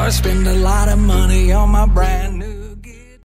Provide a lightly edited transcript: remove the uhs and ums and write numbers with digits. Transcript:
I spend a lot of money on my brand